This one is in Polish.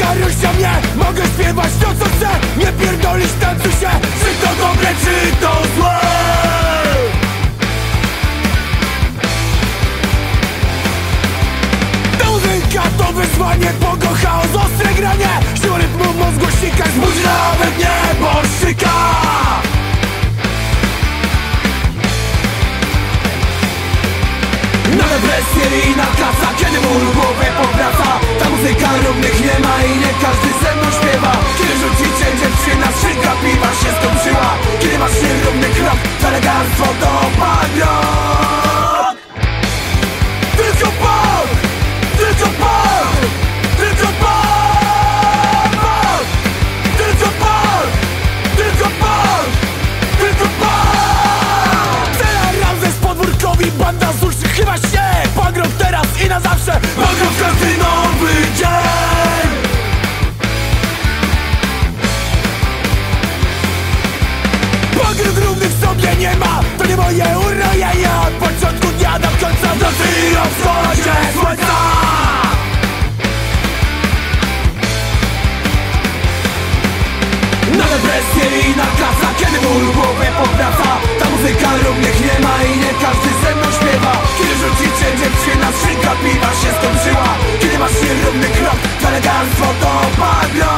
rusza mnie, mogę śpiewać to co chcę. Nie pierdolisz tańcu się, czy to dobre, czy to złe. Ta muzyka to wyzwanie, pogo, chaos, ostre granie. Siła rytmu mózgu ścika, zbudzi nawet niebo szyka. Na depresję i na kasa, kiedy ból głowę powraca. Ta muzyka równych nie ma i nie każdy ze mną śpiewa. Kiedy rzuci cię dziewczyna, skrzynka piwa się skończyła. Kiedy masz nierówny krok, to eleganctwo to pamiąt. Tylko pop, tylko pop, tylko pop, tylko pop, tylko pop, tylko pop. Cela Ramzes podwórkowi, banda z uszy, chyba się pogrób teraz i na zawsze. Pogrób każdy nowy dzień. Pogród równych sobie nie ma, to nie moje urojenia. Od początku dnia do końca, w nocy i o wschodzie słońca. Na depresję i na kasa, kiedy ból głowę powraca. Ta muzyka równych nie ma i nie każdy ze mną śpiewa. Kiedy rzuci cię dziewczyna, skrzynka piwa się skończyła. Kiedy masz nierówny krok, to eleganctwo to pamiąt.